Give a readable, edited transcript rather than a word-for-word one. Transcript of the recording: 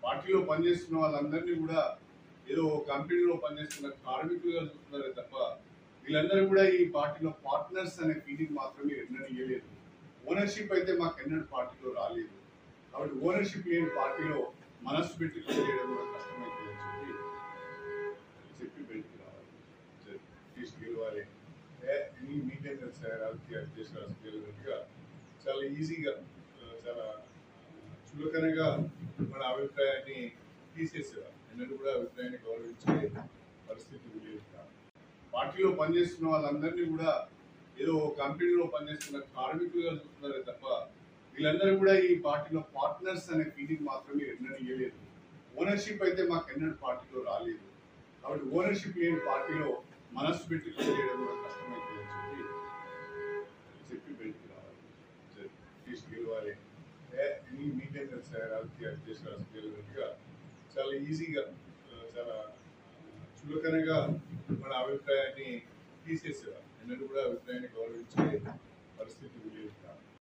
పార్టీలో పనిచేస్తున్న వాళ్ళందరినీ కూడా ఏదో కంపెనీలో పనిచేస్తున్న కార్మికులుగా చూస్తున్నారే తప్ప వీళ్ళందరూ కూడా ఈ పార్టీలో పార్ట్నర్స్ అనే ఫీలింగ్ మాత్రమే ఎన్నడూ ఇవ్వలేదు. ఓనర్షిప్ అయితే మాకు ఎన్నడూ పార్టీలో రాలేదు. కాబట్టి ఓనర్షిప్ లేని పార్టీలో మనస్సు పెట్టి పనిచేయడం కూడా కష్టమైంది అని చెప్పి బయటికి రావాలి, తీసుకెళ్ళాలి. మీకేం తెలుసు రాజకీయాలు చేసిన రాజకీయాలుగా చాలా ఈజీగా చాలా చులకనగా మన అభిప్రాయాన్ని తీసేసేవారు. ఎన్నడూ కూడా అభిప్రాయాన్ని గౌరవించే పరిస్థితి లేదు. పార్టీలో పనిచేస్తున్న వాళ్ళందరినీ కూడా ఏదో కంపెనీలో పనిచేస్తున్న కార్మికులుగా చూస్తున్నారే తప్ప వీళ్ళందరూ కూడా ఈ పార్టీలో పార్ట్నర్స్ అనే ఫీలింగ్ మాత్రమే ఎన్నడూ ఇవ్వలేదు. ఓనర్షిప్ అయితే మాకు ఎన్నడూ పార్టీలో రాలేదు. కాబట్టి ఓనర్షిప్ లేని పార్టీలో మనస్సు పెట్టి పనిచేయడం కూడా కష్టమైంది అని చెప్పి బయటికి రావాలి, తీసుకెళ్ళాలి. మీకేం తెలుసు రాజకీయాలు చేసిన రాజకీయాలుగా చాలా ఈజీగా చాలా చులకనగా మన అభిప్రాయాన్ని తీసేసేవారు. ఎన్నడూ కూడా అభిప్రాయాన్ని గౌరవించే పరిస్థితి లేదు.